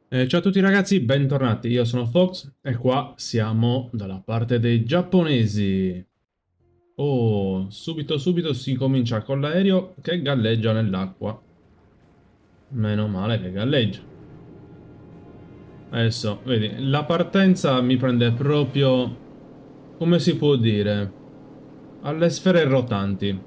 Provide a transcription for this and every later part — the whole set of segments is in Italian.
Ciao a tutti ragazzi, bentornati. Io sono Fox e qua siamo dalla parte dei giapponesi. Oh, subito si comincia con l'aereo che galleggia nell'acqua. Meno male che galleggia. Adesso, vedi, la partenza mi prende proprio, come si può dire, alle sfere rotanti.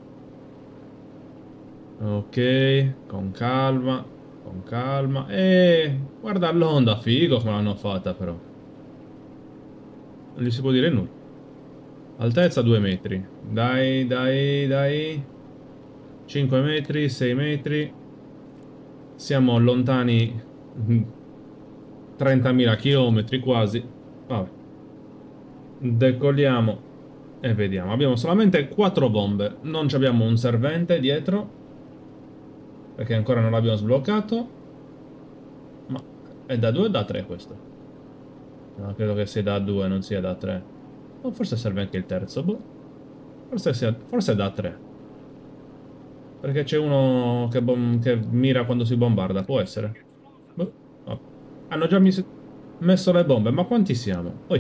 Ok, con calma, con calma. E guarda l'onda, figo come l'hanno fatta però. Non gli si può dire nulla. Altezza 2 metri. Dai, dai, dai. 5 metri, 6 metri. Siamo lontani 30.000 chilometri quasi. Vabbè. Decolliamo e vediamo. Abbiamo solamente 4 bombe. Non ci abbiamo un servente dietro, perché ancora non l'abbiamo sbloccato. Ma è da 2 o da 3 questo? No, credo che sia da 2, non sia da 3. O forse serve anche il terzo. Boh. Forse è da 3. Perché c'è uno che mira quando si bombarda, può essere. Boh, vabbè. Hanno già messo le bombe, ma quanti siamo? Poi,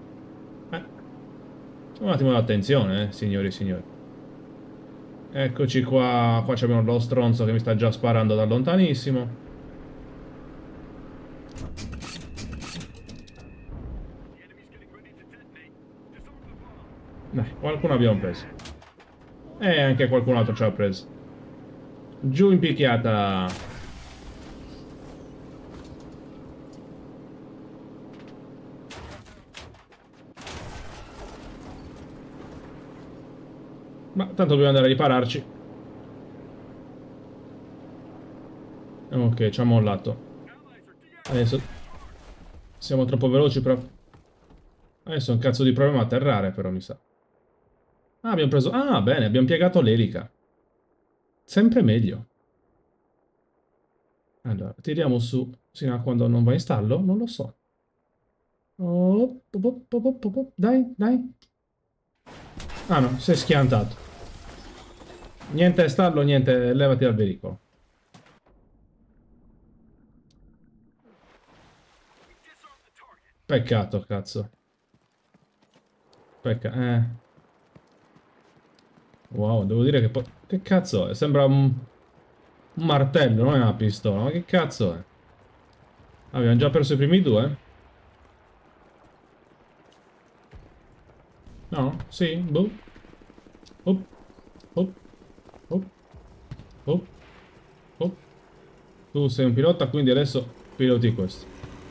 un attimo d'attenzione, signori e signori. Eccoci qua, qua abbiamo lo stronzo che mi sta già sparando da lontanissimo. Dai, qualcuno abbiamo preso. E anche qualcun altro ci ha preso. Giù in picchiata. Ma tanto dobbiamo andare a ripararci. Ok, ci ha mollato. Adesso siamo troppo veloci però. Adesso è un cazzo di problema atterrare però, mi sa. Ah, abbiamo preso... Ah, bene, abbiamo piegato l'elica. Sempre meglio. Allora, tiriamo su sino a quando non va in stallo? Non lo so. Oh, dai, dai. Ah no, si è schiantato. Niente stallo, niente, levati dal veicolo. Peccato, cazzo. Wow, devo dire che poi... Che cazzo è? Sembra un martello, non è una pistola. Ma che cazzo è? Abbiamo già perso i primi due? No? Sì? Boh. Op, op, op, op, op. Tu sei un pilota, quindi adesso piloti questo.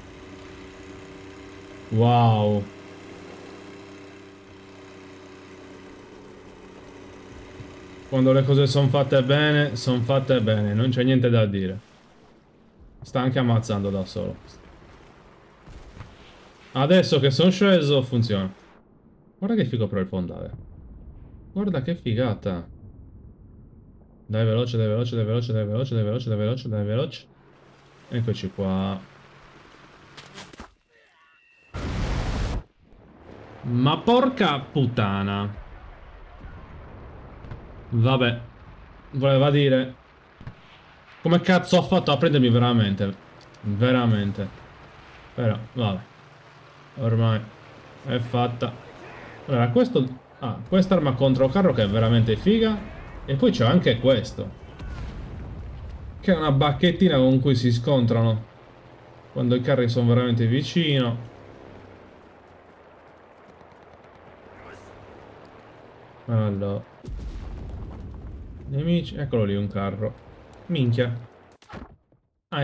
Wow. Quando le cose sono fatte bene, non c'è niente da dire. Sta anche ammazzando da solo. Adesso che sono sceso, funziona. Guarda che figo però il fondale. Guarda che figata. Dai veloce, dai veloce, dai veloce, dai veloce, dai veloce, dai veloce, dai veloce. Eccoci qua. Ma porca puttana. Vabbè. Voleva dire... Come cazzo ho fatto a prendermi veramente? Veramente. Però, vabbè. Ormai è fatta. Allora, questo... Ah, quest'arma contro carro che è veramente figa. E poi c'è anche questo. Che è una bacchettina con cui si scontrano. Quando i carri sono veramente vicino. Allora. Nemici. Eccolo lì un carro. Minchia. Ah,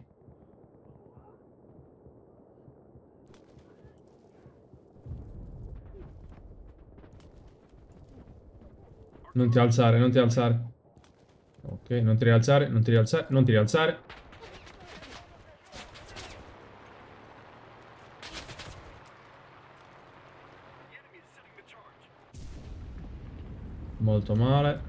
Non ti alzare, non ti alzare. Ok, non ti rialzare, non ti rialzare, non ti rialzare. Molto male.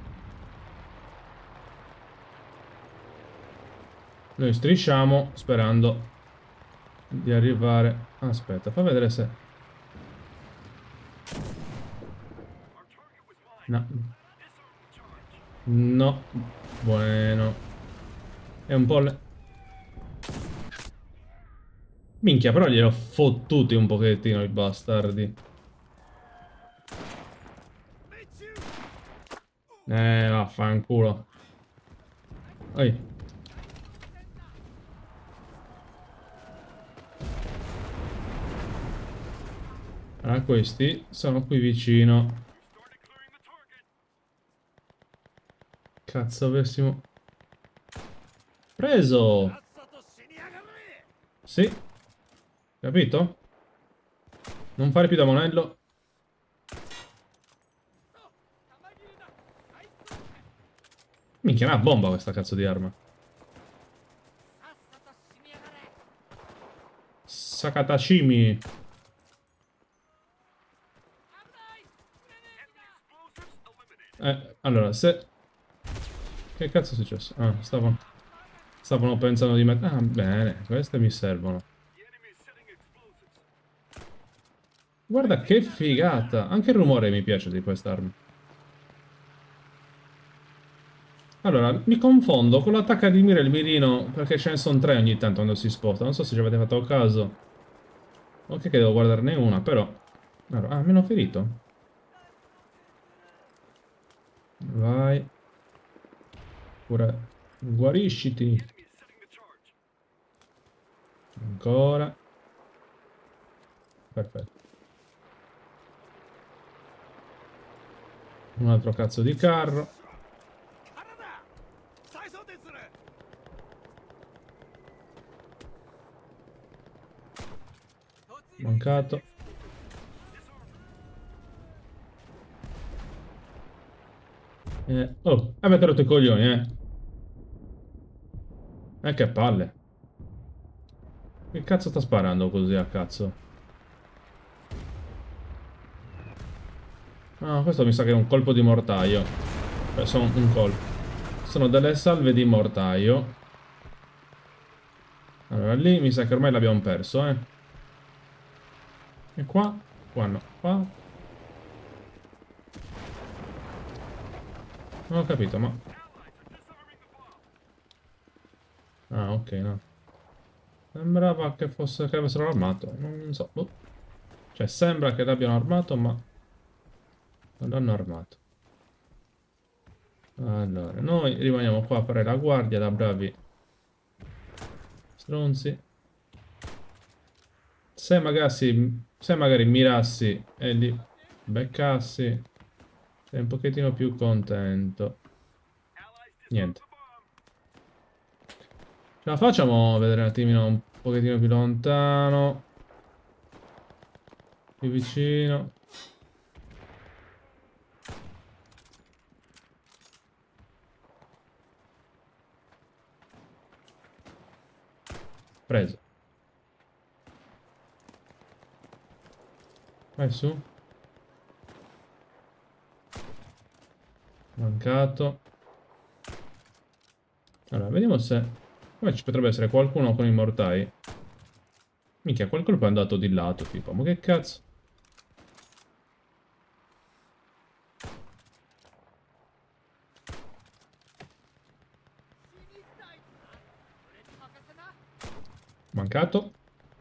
Noi strisciamo sperando di arrivare... Aspetta, fa vedere se... No. No. Bueno. È un po'... Minchia, però gliel'ho fottuti un pochettino i bastardi. Vaffanculo. Oi. Allora, questi sono qui vicino. Cazzo, avessimo... Preso! Sì, capito? Non fare più da monello. Minchia, è una bomba questa cazzo di arma. Sakatashimi. Allora, se... Che cazzo è successo? Ah, stavano pensando di mettere... Ah, bene, queste mi servono. Guarda che figata. Anche il rumore mi piace di quest'arma. Allora, mi confondo con l'attacca di mira e il mirino, perché ce ne sono tre ogni tanto quando si sposta. Non so se ci avete fatto caso. Ok che devo guardarne una, però... Allora, ah, meno ferito. Vai. Ora, guarisciti. Ancora. Perfetto. Un altro cazzo di carro. Mancato. Oh, avete rotto i coglioni, eh. Che palle. Che cazzo sta sparando così a cazzo? Ah, questo mi sa che è un colpo di mortaio. Sono un colpo. Sono delle salve di mortaio. Allora, lì mi sa che ormai l'abbiamo perso, eh. E qua? Qua no. Qua? Non ho capito, ma... Ah, ok, no. Sembrava che fosse... che avessero armato. Non so. Boh. Cioè, sembra che l'abbiano armato, ma... non l'hanno armato. Allora, noi rimaniamo qua a fare la guardia da bravi stronzi. Se magari mirassi e li beccassi, sei un pochettino più contento. Niente. Ce la facciamo a vedere un attimino un pochettino più lontano. Più vicino. Preso. Vai su. Mancato. Allora, vediamo se... Come ci potrebbe essere qualcuno con i mortai. Minchia, quel colpo è andato di lato, tipo. Ma che cazzo? Mancato.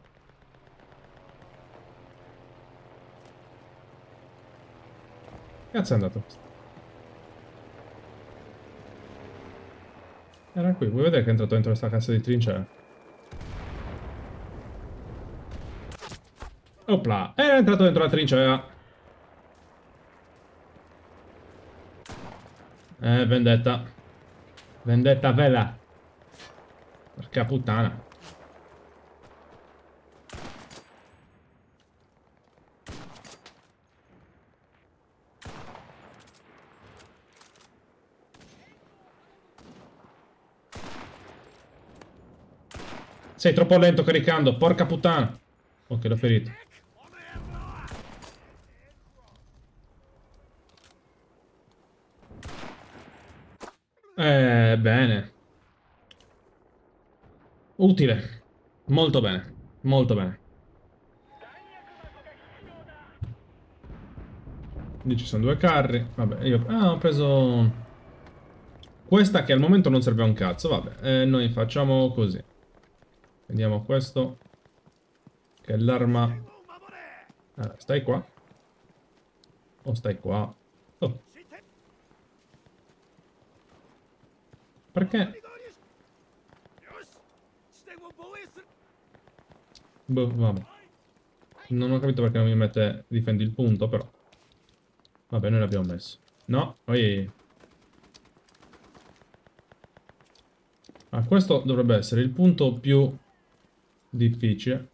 Cazzo è andato? Era qui, vuoi vedere che è entrato dentro questa cassa di trincea? Opla, era entrato dentro la trincea. Vendetta. Vendetta vela. Porca puttana. Sei troppo lento caricando, porca puttana. Ok, l'ho ferito. Bene. Utile. Molto bene. Molto bene. Lì ci sono due carri. Vabbè, io... Ah, ho preso... Questa che al momento non serve a un cazzo. Vabbè, noi facciamo così. Vediamo questo. Perché l'arma... stai qua? O stai qua? Oh, perché? Boh, vabbè. Non ho capito perché non mi mette difendi il punto, però. Vabbè, noi l'abbiamo messo. No, poi... Ah, questo dovrebbe essere il punto più difficile.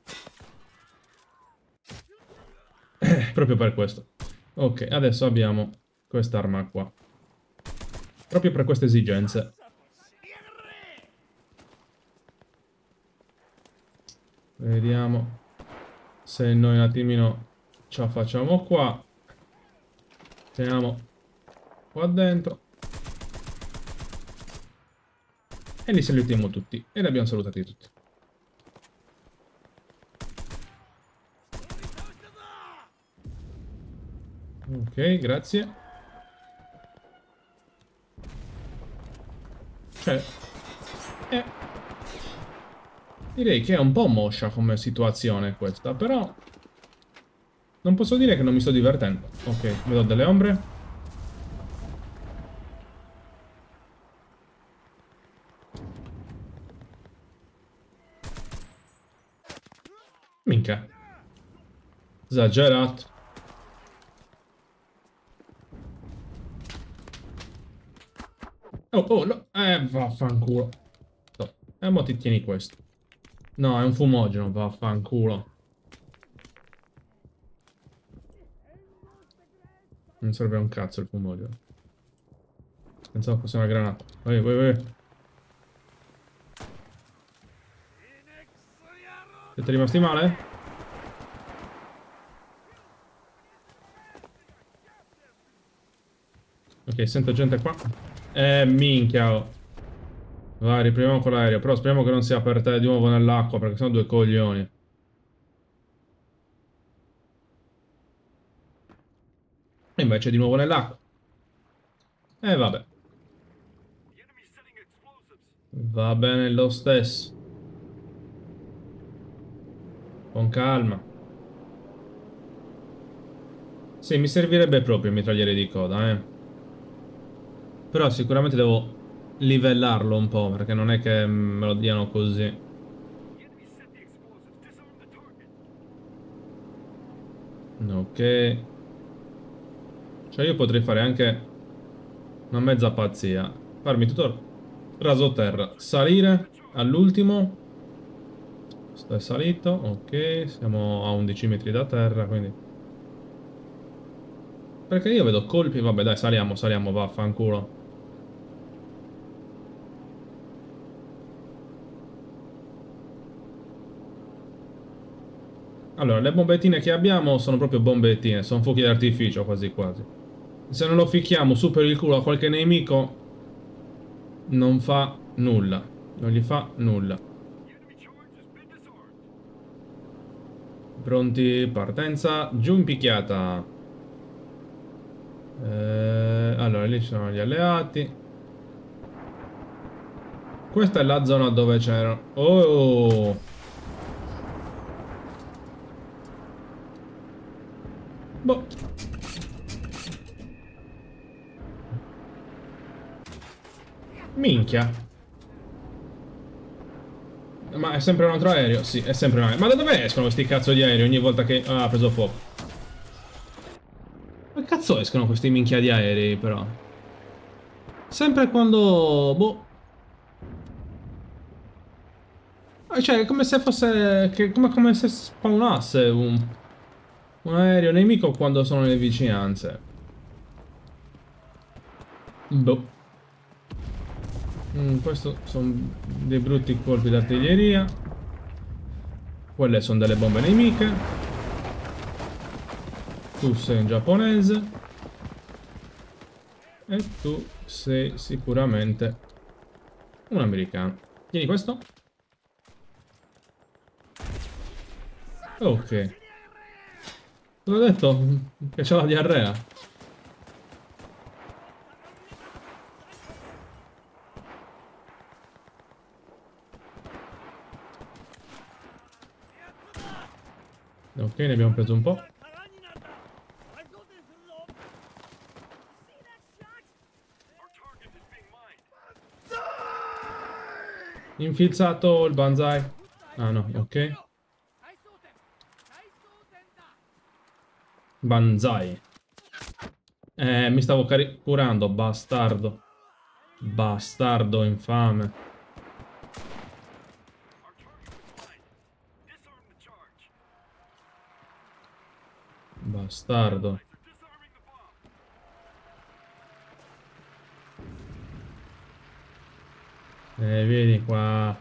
Proprio per questo. Ok, adesso abbiamo quest'arma qua. Proprio per queste esigenze. Vediamo se noi un attimino ce la facciamo qua. Teniamo qua dentro. E li salutiamo tutti. E li abbiamo salutati tutti. Ok, grazie. Cioè... direi che è un po' moscia come situazione questa, però... non posso dire che non mi sto divertendo. Ok, vedo delle ombre. Minchia. Esagerato. Oh, oh, no. Vaffanculo. No. E mo ti tieni questo. No, è un fumogeno, vaffanculo. Non serve a un cazzo il fumogeno. Pensavo fosse una granata. Vai, vai, vai. Siete rimasti male? Ok, sento gente qua. Minchia. Oh. Vai, riproviamo con l'aereo. Però speriamo che non sia per te di nuovo nell'acqua, perché sono due coglioni. E invece di nuovo nell'acqua. Vabbè. Va bene lo stesso. Con calma. Sì, mi servirebbe proprio il mitragliere di coda, Però sicuramente devo livellarlo un po', perché non è che me lo diano così. Ok. Cioè io potrei fare anche una mezza pazzia. Farmi tutto rasoterra. Salire all'ultimo. Sto è salito. Ok, siamo a 11 metri da terra, quindi... perché io vedo colpi... vabbè dai, saliamo, saliamo, vaffanculo. Allora, le bombettine che abbiamo sono proprio bombettine, sono fuochi d'artificio quasi quasi. Se non lo ficchiamo su per il culo a qualche nemico, non fa nulla. Non gli fa nulla. Pronti? Partenza. Giù in picchiata. Allora, lì ci sono gli alleati. Questa è la zona dove c'erano... oh! Boh. Minchia. Ma è sempre un altro aereo? Sì, è sempre un aereo. Ma da dove escono questi cazzo di aerei ogni volta che... ah, ha preso fuoco. Ma cazzo escono questi minchia di aerei, però? Sempre quando... boh. Cioè, è come se fosse... come se spawnasse un aereo nemico quando sono nelle vicinanze. Boh. Questo sono dei brutti colpi d'artiglieria. Quelle sono delle bombe nemiche. Tu sei un giapponese. E tu sei sicuramente un americano. Tieni questo. Ok. L'ho detto che c'ho la diarrea. Ok, ne abbiamo preso un po'. Infilzato il Banzai. Ah no, ok. Banzai. Mi stavo curando, bastardo. Bastardo infame. Bastardo. Vieni qua.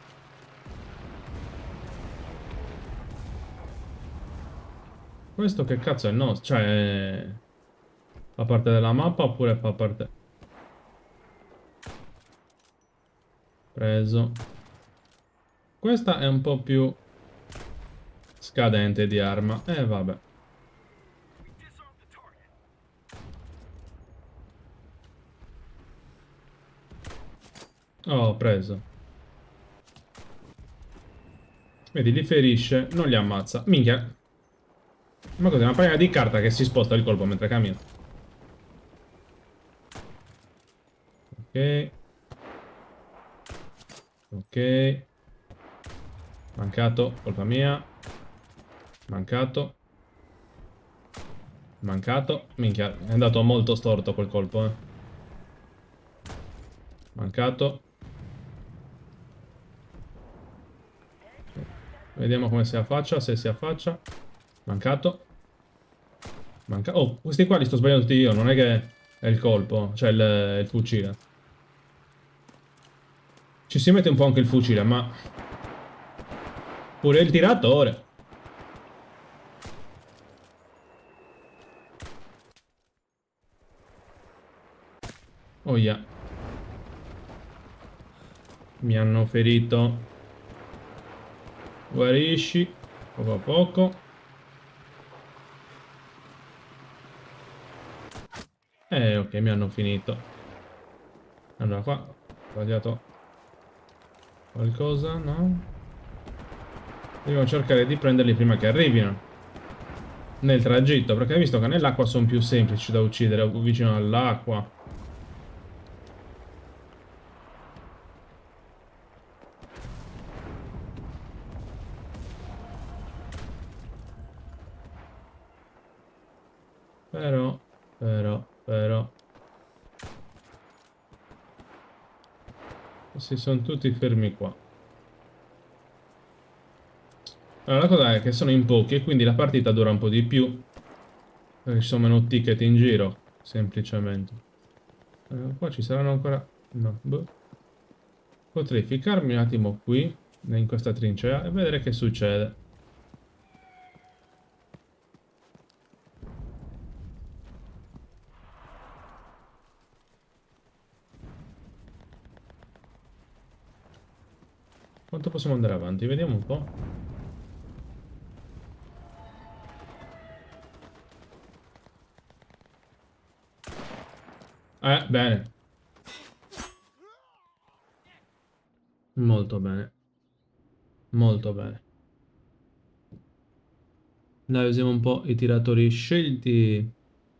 Questo che cazzo è il nostro? Cioè, fa parte della mappa oppure fa parte... Preso. Questa è un po' più scadente di arma. Vabbè. Oh, ho preso. Vedi, li ferisce, non li ammazza. Minchia. Ma cos'è? Una pagina di carta che si sposta il colpo mentre cammina. Ok. Ok. Mancato, colpa mia. Mancato. Mancato. Minchia, è andato molto storto quel colpo, eh. Mancato. Vediamo come si affaccia, se si affaccia. Mancato. Oh, questi qua li sto sbagliando tutti io, non è che è il colpo, cioè il fucile. Ci si mette un po' anche il fucile, ma... Pure il tiratore. Oh yeah. Mi hanno ferito. Guarisci. Poco a poco. Ok, mi hanno finito. Allora qua ho sbagliato qualcosa, no? Dobbiamo cercare di prenderli prima che arrivino. Nel tragitto, perché hai visto che nell'acqua sono più semplici da uccidere vicino all'acqua. Però... Si sono tutti fermi qua. Allora, la cosa è che sono in pochi e quindi la partita dura un po' di più. Perché ci sono meno ticket in giro, semplicemente. Qua ci saranno ancora... No, boh. Potrei ficcarmi un attimo qui, in questa trincea, e vedere che succede. Quanto possiamo andare avanti? Vediamo un po'. Bene. Molto bene. Molto bene. Dai, usiamo un po' i tiratori scelti.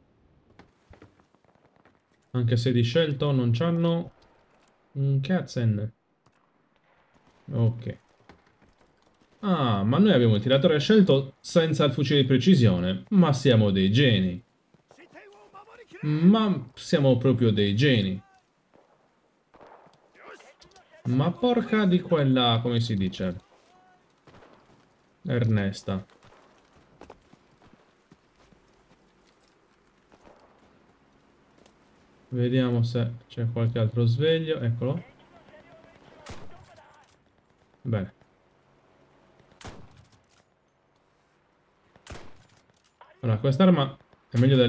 Anche se di scelto non c'hanno un cazzen. Ok. Ah, ma noi abbiamo il tiratore scelto senza il fucile di precisione. Ma siamo dei geni. Ma siamo proprio dei geni. Ma porca di quella, come si dice? Ernesta. Vediamo se c'è qualche altro sveglio. Eccolo. Bene. Allora, quest'arma è meglio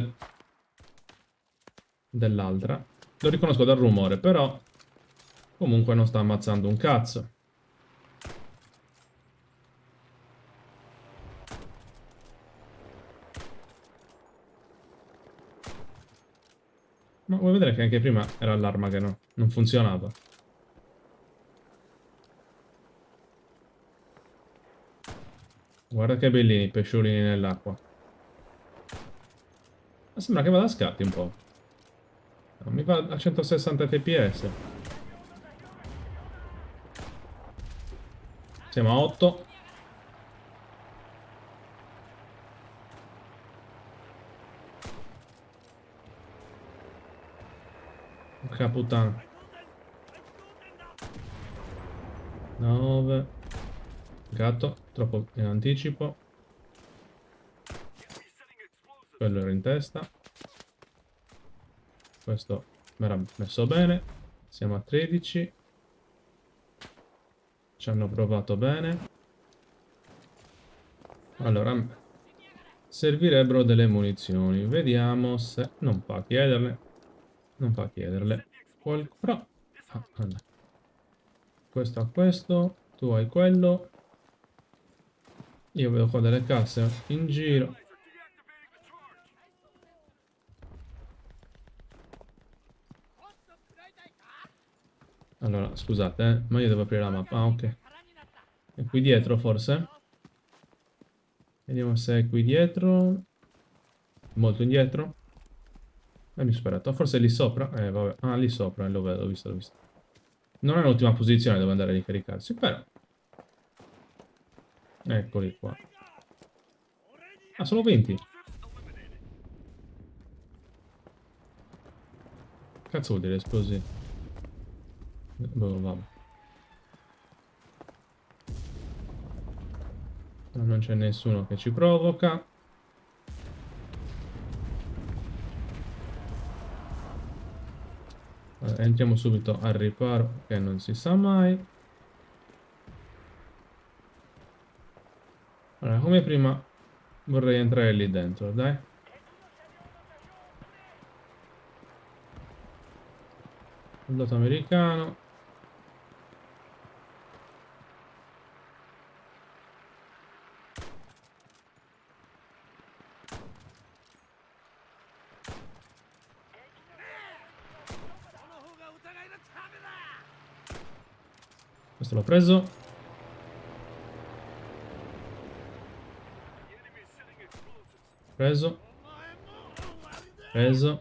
dell'altra. Lo riconosco dal rumore, però comunque non sta ammazzando un cazzo. Ma vuoi vedere che anche prima era l'arma che non funzionava? Guarda che bellini i pesciolini nell'acqua. Ma sembra che vada a scatti un po'. Non mi va a 160 fps. Siamo a 8. Porca puttana. 9. Gatto, troppo in anticipo. Quello era in testa. Questo mi era messo bene. Siamo a 13. Ci hanno provato bene. Allora, servirebbero delle munizioni. Vediamo se... Non fa chiederle. Non fa chiederle. Però... Ah, allora. Questo ha questo. Tu hai quello. Io vedo qua delle casse in giro. Allora, scusate, ma io devo aprire la mappa. Ah, ok. È qui dietro, forse? Vediamo se è qui dietro. Molto indietro. Mi sono sparato. Forse è lì sopra. Vabbè. Ah, lì sopra, lo vedo, l'ho visto, l'ho visto. Non è l'ultima posizione dove andare a ricaricarsi, però. Eccoli qua. Ah, sono 20. Cazzo vuol dire esplosi? Boh, vabbè. Non c'è nessuno che ci provoca. Allora, entriamo subito al riparo, che non si sa mai. Allora, come prima vorrei entrare lì dentro, dai. Soldato americano. Questo l'ho preso. Preso. Preso.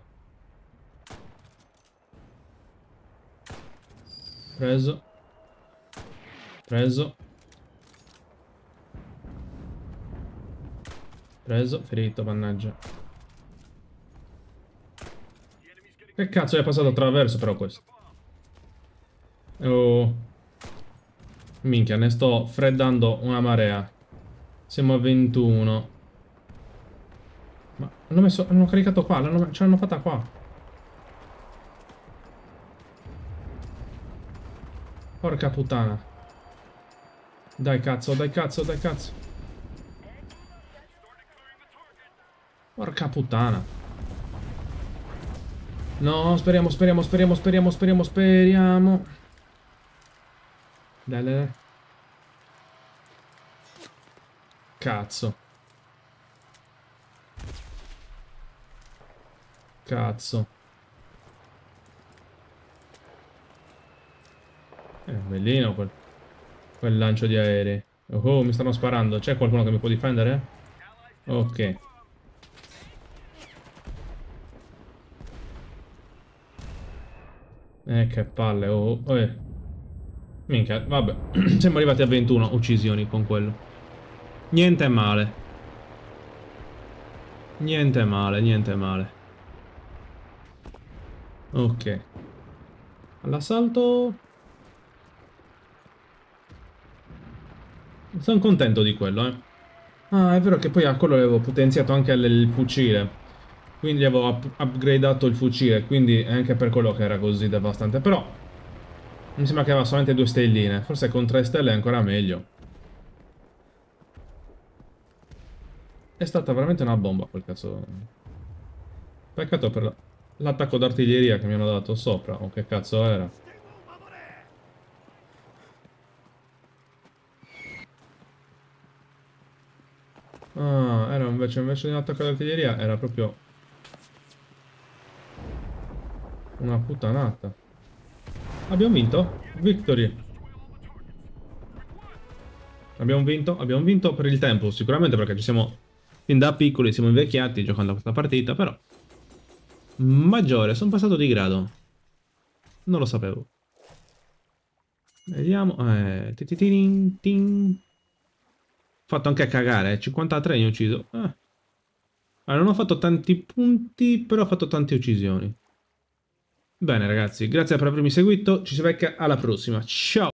Preso. Preso. Preso. Ferito, mannaggia. Che cazzo è passato attraverso però questo? Oh. Minchia, ne sto freddando una marea. Siamo a 21. Ma hanno caricato qua, ce l'hanno fatta qua. Porca puttana. Dai cazzo, dai cazzo, dai cazzo. Porca puttana. No, speriamo, speriamo, speriamo, speriamo, speriamo, speriamo. Dai, dai, dai. Cazzo. Cazzo. Bellino quel lancio di aerei. Oh, mi stanno sparando. C'è qualcuno che mi può difendere? Ok. Che palle. Oh, oh, Minchia, vabbè. Siamo arrivati a 21 uccisioni con quello. Niente male. Niente male, niente male. Ok. All'assalto... Sono contento di quello, eh. Ah, è vero che poi a quello avevo potenziato anche il fucile. Quindi avevo upgradato il fucile, quindi è anche per quello che era così devastante. Però mi sembra che aveva solamente 2 stelline. Forse con 3 stelle è ancora meglio. È stata veramente una bomba quel cazzo. Peccato per l'attacco d'artiglieria che mi hanno dato sopra. O che cazzo era. Ah, era invece di un attacco d'artiglieria era proprio una puttanata. Abbiamo vinto? Victory. Abbiamo vinto per il tempo, sicuramente perché ci siamo fin da piccoli, siamo invecchiati giocando a questa partita, però maggiore, sono passato di grado. Non lo sapevo. Vediamo. Fatto anche a cagare, 53 ne ho ucciso. Allora, non ho fatto tanti punti, però ho fatto tante uccisioni. Bene ragazzi, grazie per avermi seguito, ci si becca alla prossima. Ciao!